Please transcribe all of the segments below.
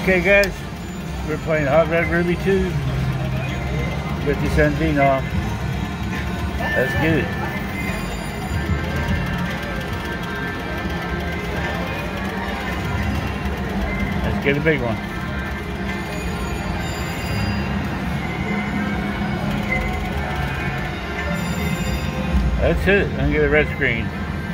Okay guys, we're playing Hot Red Ruby 2. 5017 off. That's good. Let's get a big one. That's it. I'm gonna get a red screen.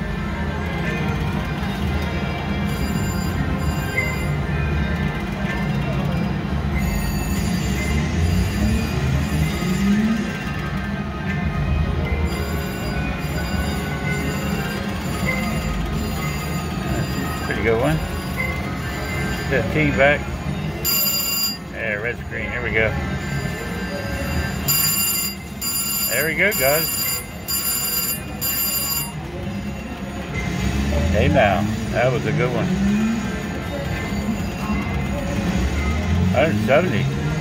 Pretty good one. 15 back. Yeah, red screen. Here we go. There we go, guys. Hey now, that was a good one. 170.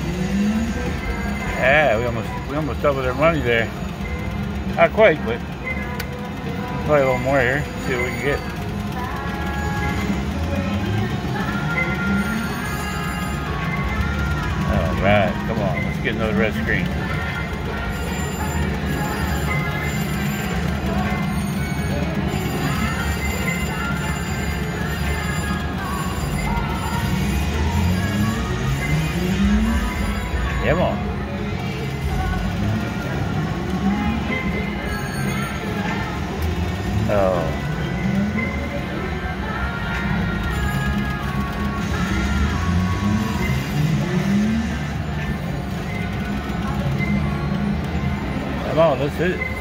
Yeah, we almost doubled our money there. Not quite, but probably a little more here. See what we can get. All right, come on, let's get another red screen. Come on. Oh. Come on, let's hit it.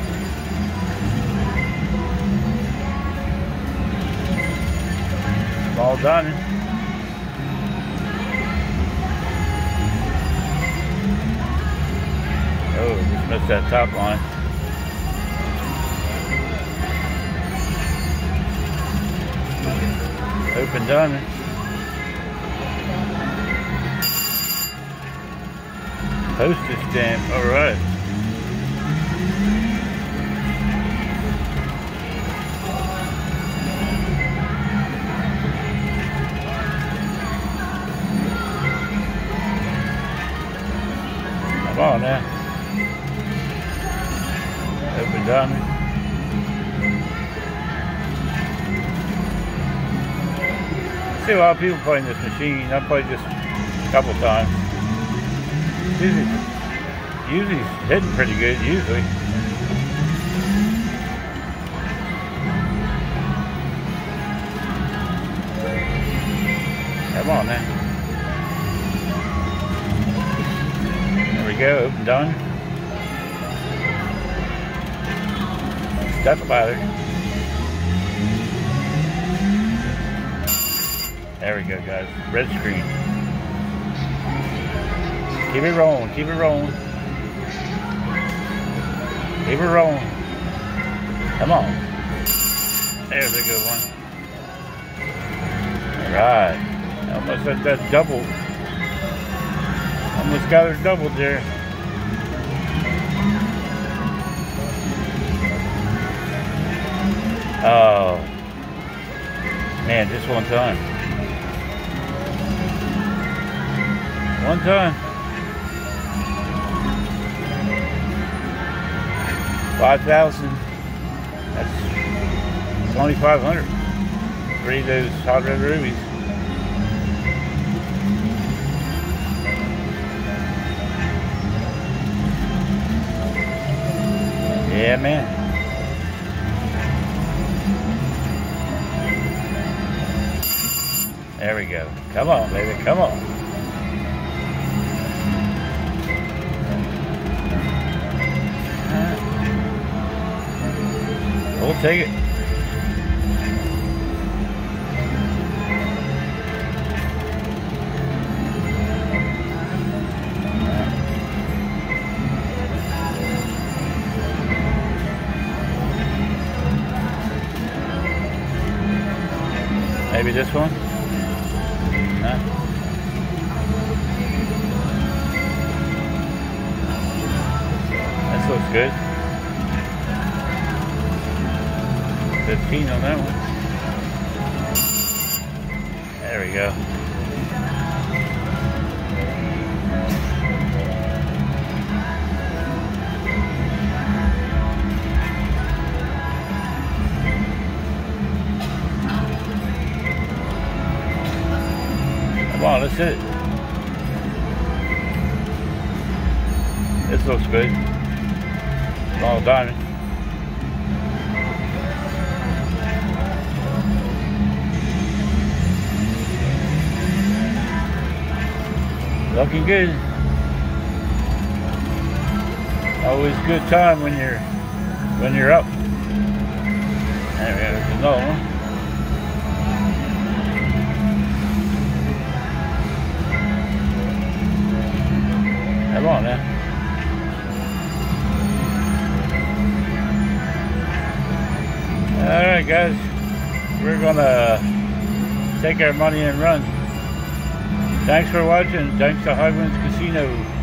Small diamond. Oh, just missed that top line. Open diamond. Postage stamp, alright. Come on now. Open diamond. I see a lot of people playing this machine. I played this a couple times. Usually it's hitting pretty good, usually. Come on now. There we go, open diamond. Step ladder. There we go, guys. Red screen. Keep it rolling. Keep it rolling. Keep it rolling. Come on. There's a good one. All right. Almost got that double. Almost got her doubled there. Oh, man, just one time. One time. 5,000. That's 2,500. 3 of those Hot Red Rubies. Yeah, man. There we go. Come on, baby. Come on. We'll take it. Maybe this one? No. This looks good. 15 on that one. There we go. Come on, let's hit it. This looks good. Small diamond. Looking good. Always a good time when you're up. There we go, there's another one. Come on now. Alright guys, we're gonna take our money and run. Thanks for watching. Thanks to High Winds Casino.